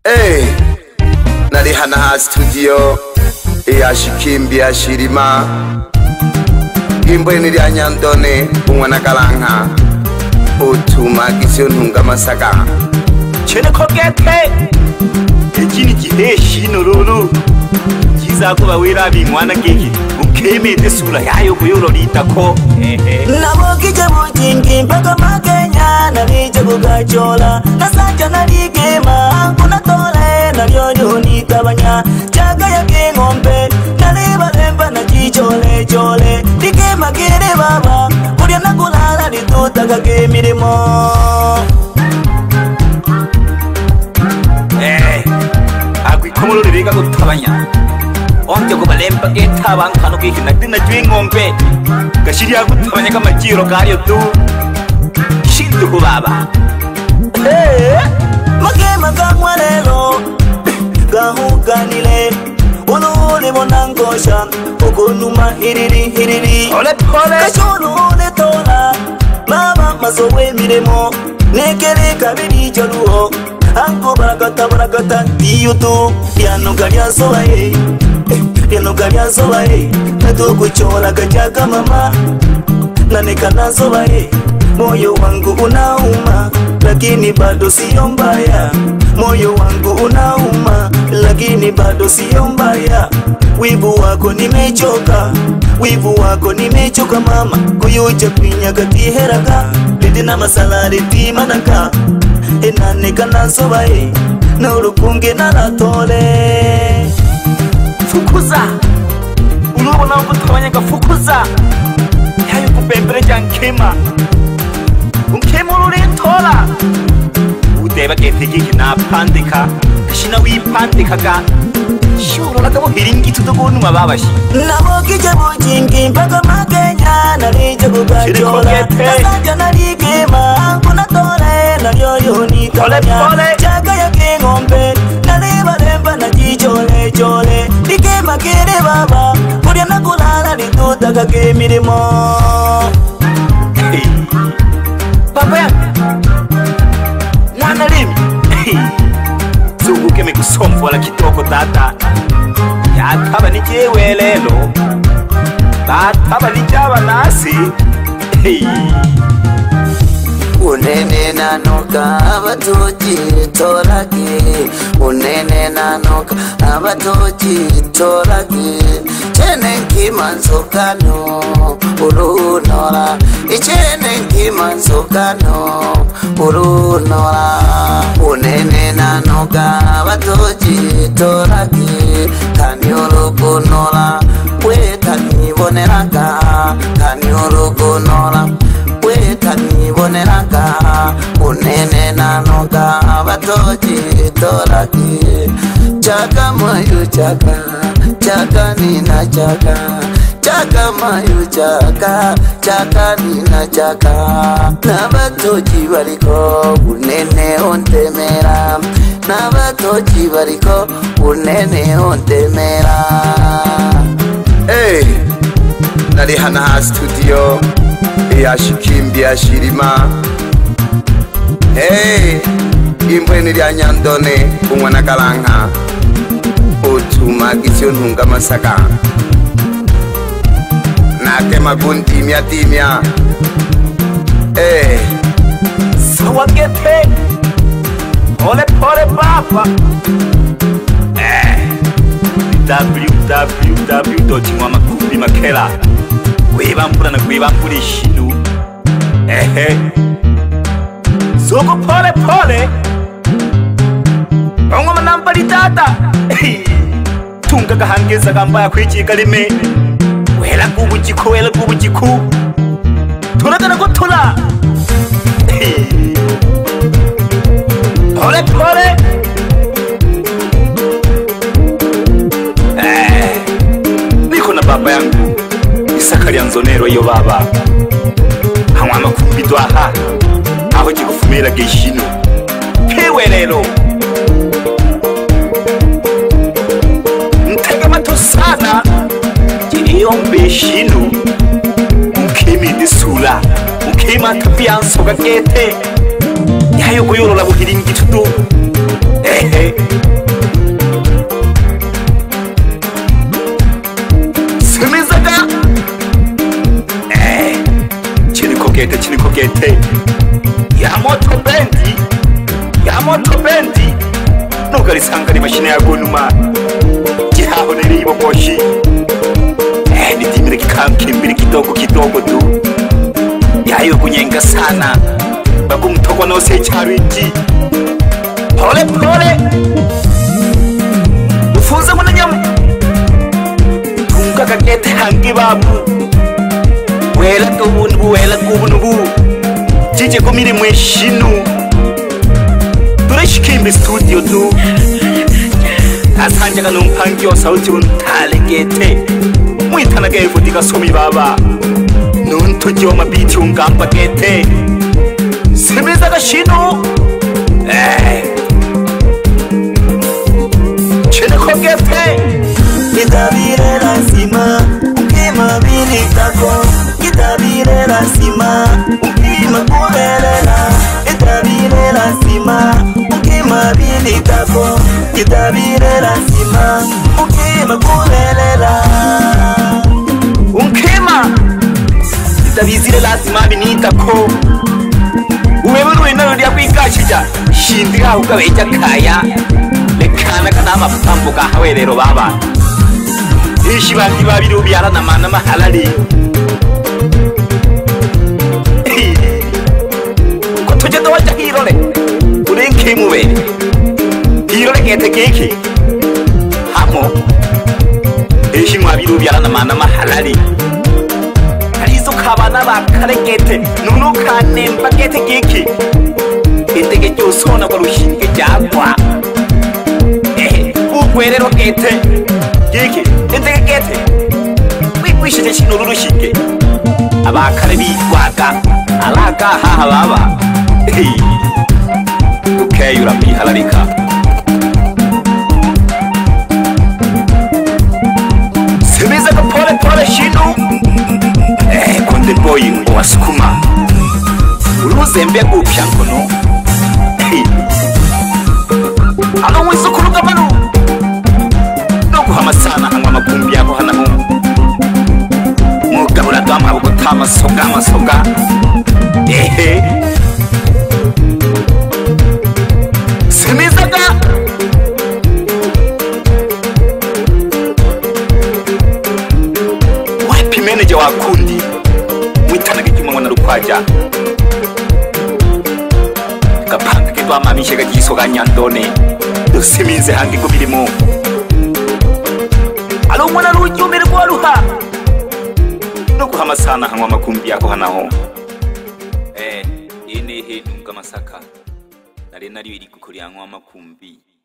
Nari hana ha studio Shikimbi ya Shirima Gimbo niri ya Nyandone Umwana Kalanka Utuma gisyo ntunga masaka Chene kogete Ejini jiheshi nororo Jiza kuba wirabi mwana geki Ukeme desura yayo kuyororita ko Nabokije mujingi mpaka Makenya Nalije kugachola Nasanja naligema Kuna tole Nalyoyo nitabanya Chaga ya kengombe Naliba lemba na jichole chole Ligema gire baba Kuria nakulala litutaka kemirimo Agwikomolo libiga kutabanya Onje kubalemba getaba nkano kihina dina jwingombe Gashiriya kutabanya kamajiro kayo tu Shindu kubaba Magema kamwanelo Gahuganile Ulule monangosha Ugunuma hiriri Ole pole Kashuru ule tola Mama masowe miremo Nekele kabiri jaluho Anko barakata Iyutu Yano galia soba Yano galia soba Nato kuchola kachaka mama Nanekana soba Moyo wangu unauma Lakini bado siyo mbaya Moyo wangu unauma Lakini bado siyo mbaya Wivu wako nimechoka Wivu wako nimechoka mama Kuyuja kwinya kati heraka Lidina masalari ti manaka Enanekana soba Na urukunge naratole Fukuza Ulubona kutabanya kafukuza Yayo kupembere jankema Unkema ulintola Udeba getegeki napandika Kashina wipandikaga Shurora kabo hiringi tutugunu mababashi Nabokije mujingi mpaka Makenya Nalije kugachola Nasanja naligema Kuna tole Nalyoyo nitabanya Chaga ya kengombe Naliba lemba na jichole chole Ligema gire baba Kuria nakulala litutaka kemirimo Papa ya Mwana limi Zuguke mikusomfu wala kitoko tata Yataba nijewe lelo Bataba nijaba nasi Unene nanoka abatoji torage Unene nanoka abatoji torage Chene kimanzokano urunora Ichene kimanzokano urunora Unene nanoka abatoji torage Kani urugunora Wetani boneraka Kani urugunora Wetani boneraka Unene nanoka abatoji torage Chaka mayu chaka Chaka nina chaka Chaka mayu chaka Chaka nina chaka Nabatoji bariko Unene ontemera Nabatoji bariko Unene ontemera Nari hana ha studio Shikimbi ya Shirima Gimbo niri ya Nyandone Umwana Kalanka Utuma gisyo ntunga masaka Nake magundi timya Sawa gete Ole pole papa www.mwamakumbimakela Wibambura na wibambura ishinu Soko pole pole Ongoma nambari tata Tunga gahangeza gambaya kwichika lime Wela kubujiku Tulagana kutula Pole pole Niko na baba yangu Isaka lya nzonero yo baba Hamwa makumbidwa aha Aho jigufumira geshino Kewe lelo Ntega mato sana Jiriyo mbeshino Mkemi disula Mkema tabianso gagete Yayo kuyorora buhiringi tudo moto bendi nukarisanga ni mashine ya gonuma gihaho niri ibogoshi nitimire kikamkimbira kidogo kidogo tu yayo kunyenga sana bagumutogwa nose cyariki pole pole ufunze munanyam tunga kakete hangi babu wela kubunbu jije komire mweshinu turashikimbe studio tu asanja kanumpangiyo sauti untalegete mwitana gevo digasomi baba nunto joma biti ungamba gete sebeza gashino chene ko gete Kitabire lazima ukima bilitako Kitabire lazima ukima kubelela Kitabire lazima ukima bilitako Kitabire lazima ukima kubelela Unkema Kitabizire lazima binitako Uwewe nalo dia kwikashija shindira ukabeja kaya lekana kana mapambo ka hawerero baba ishi bandi babiri byara na mana mahalali ko tuje do waja hirole urenke mube hirole kete keke hamo ishi mwabiri byara na mana mahalali arizo kabana bakarekete nuno kanemba kete keke indege cyosona ko rushinge cyagwa ukwerero kete keke indege kete wikwishije kino rurushike abakare bitwaga alaka haha baba ukeyura mihalarika sebeza ko pole pole shino konde boy wasukuma uruzembe gupyankono alo wizo kuruga bano no guhama sana hangwa makumbi yako hanaho mugabura dama bugutama soga semizaga wapi manager wa kundi mwitanaga kimwe na rukwaja kapanga kitwa mamishe gagisoga nyandone dusimize hangi kubirimo alo mwana rujumire rwaruha no kuhama sana hangwa makumbi yako hanaho ine he nunga masaka nari biri kukuri hangwa makumbi